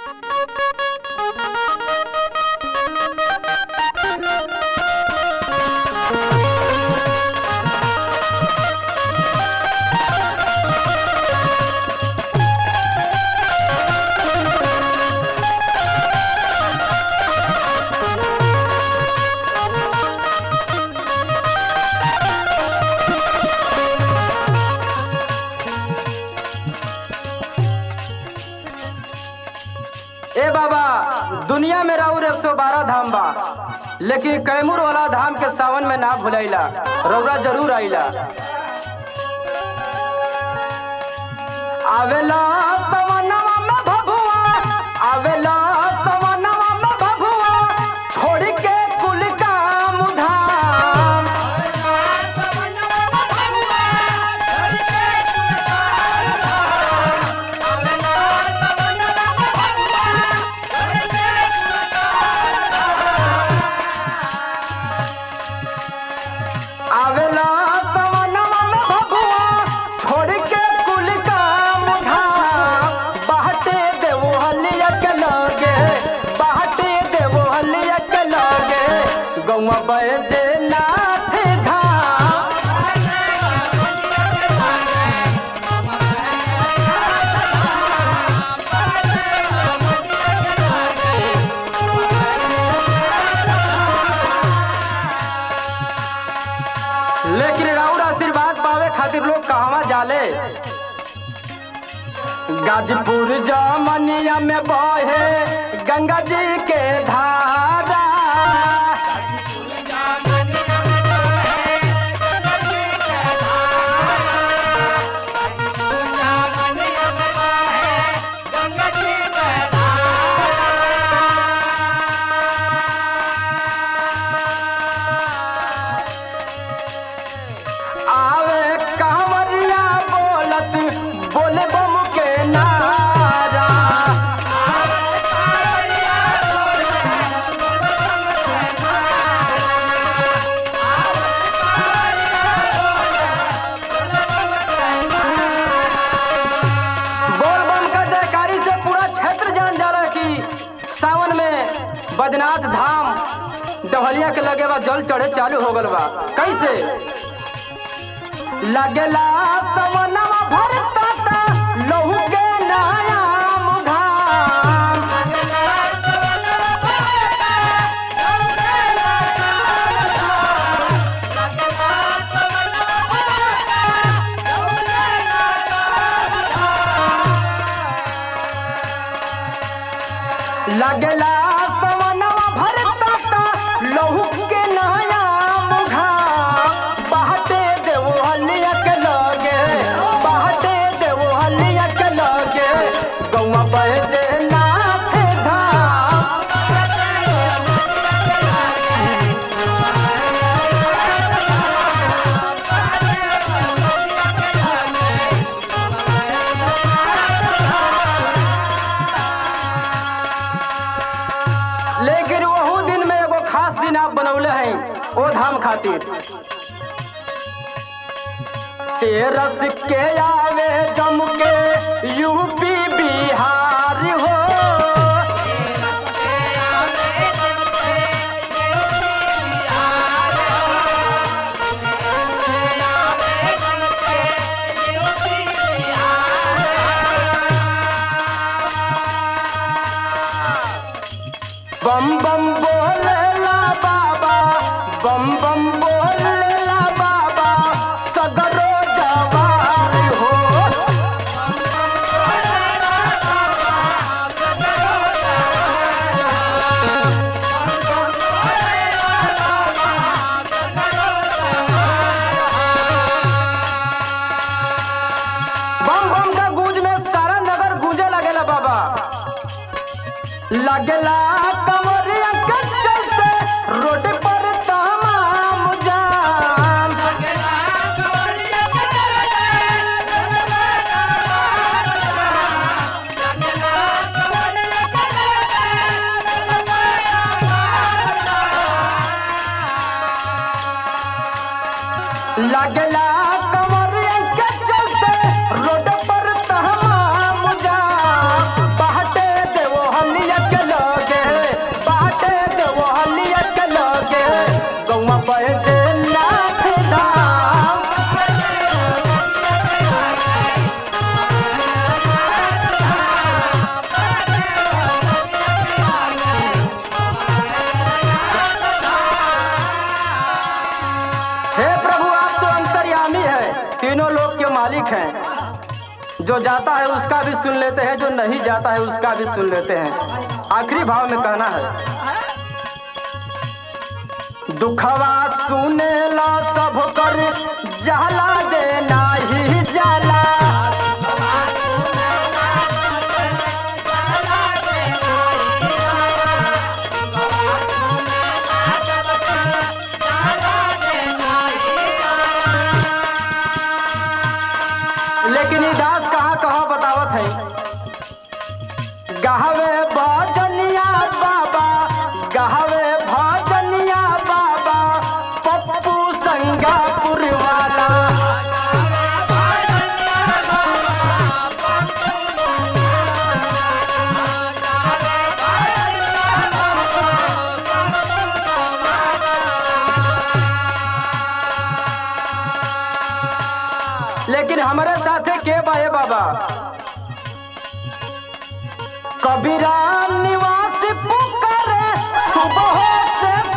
ए बाबा, दुनिया में राउर 112 धाम बा, लेकिन कैमूर वाला धाम के सावन में ना भुलाइला, रौरा जरूर आइला। आवेला सवनवा में भभुआ, आवेला सवनवा में भभुआ, छोड़ के कुल काम धाम। आवेला सवनवा में भभुआ, छोड़ के कुल काम धाम। बाहटे देवो हलिया के लगे, बाहटे देवो हलिया के लगे, गौवा बैजे नाथ धाम। लेकिन राउर आशीर्वाद पावे खातिर लोग कहवा जाले। गाजीपुर जमनिया में बहे गंगा जी के धारा। आवे कांवरिया बोलत बोले बम के नारा। बोल बम का जयकारी से पूरा क्षेत्र जान जाला कि सावन में बद्रीनाथ धाम डहलिया के लगे बा जल चढ़े चालू हो गल बा। कैसे लगेला सवनवा भरता ता लहू के नायाम धाम। लगेला सवनवा भरता ता लहू के नायाम धाम। बाहटे देवो हलिया के लगे, बाहटे देवो हलिया के लगे, गौवा बैजे नाथ धाम। लेकिन वहू दिन में एगो खास दिन आप बनौले हैं ओ धाम खातिर। तेरस के आवे जम के यूपी बिहार हो। बम बम बोलेला बाबा, बम बम बोलेला बाबा, सगरो जवार हो। बम बम का गूंज में सारा नगर गूंजे लगेला बाबा। लगेला कंवरिया के चलते रोड पर तमाम जाम। लगेला कंवरिया के चलते रोड पर तमाम जाम। बाहटे देवो तीनों लोग के मालिक हैं। जो जाता है उसका भी सुन लेते हैं, जो नहीं जाता है उसका भी सुन लेते हैं। आखिरी भाव में कहना है, दुखवा सुनेला सब कर जाला जे नाही जाला। लेकिन ये दास कहाँ बतावत है, गहवे भजनिया बाबा, गहवे भजनिया बाबा, पप्पू संगापुर वाला। लेकिन हमारे साथे के बाए बाबा, कबीरा निवासी पुकारे सुबह से